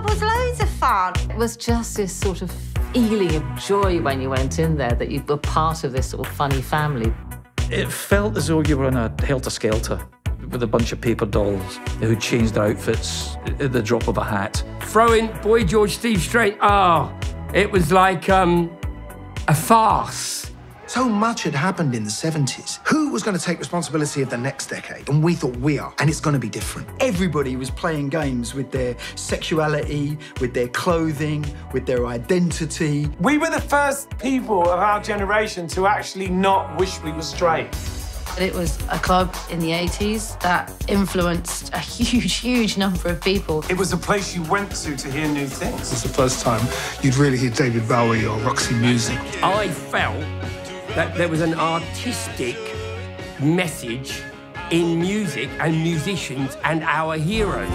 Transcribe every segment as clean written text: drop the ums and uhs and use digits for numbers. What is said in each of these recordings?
club was loads of fun. It was just this sort of feeling of joy when you went in there, that you were part of this sort of funny family. It felt as though you were in a helter-skelter with a bunch of paper dolls who changed outfits at the drop of a hat. Throwing Boy George, Steve Strait, it was like a farce. So much had happened in the 70s. Who was going to take responsibility of the next decade? And we thought we are, and it's going to be different. Everybody was playing games with their sexuality, with their clothing, with their identity. We were the first people of our generation to actually not wish we were straight. It was a club in the 80s that influenced a huge number of people. It was a place you went to hear new things. It's the first time you'd really hear David Bowie or Roxy Music. I felt that there was an artistic message in music and musicians and our heroes.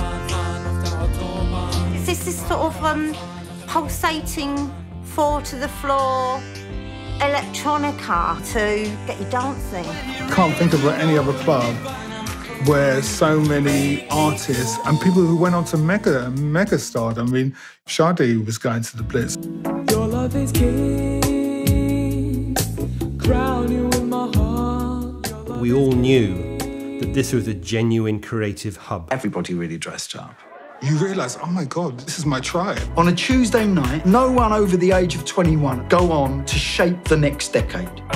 It's this sort of pulsating, four to the floor, electronica to get you dancing. Can't think of any other club where so many artists and people who went on to mega stardom. I mean, Sade was going to the Blitz. Your love is king, crown you in my heart. We all knew that this was a genuine creative hub. Everybody really dressed up. You realise, oh my God, this is my tribe. On a Tuesday night, no one over the age of 21 go on to shape the next decade.